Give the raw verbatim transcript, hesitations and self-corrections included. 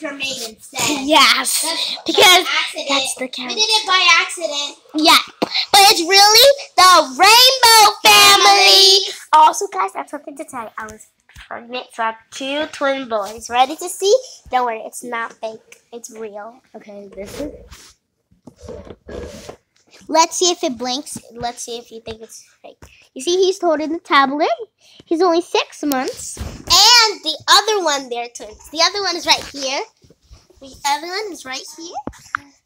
mermaid instead. Yes, That's, because that's, that's the character. We did it by accident. Yeah, but it's really the Rainbow Family. Also, guys, I have something to tell you. I was pregnant, so I have two twin boys. Ready to see? Don't worry, it's not fake. It's real. Okay, this is. Let's see if it blinks. Let's see if you think it's fake. You see, he's holding the tablet. He's only six months. And the other one, they're twins. The other one is right here. The other one is right here.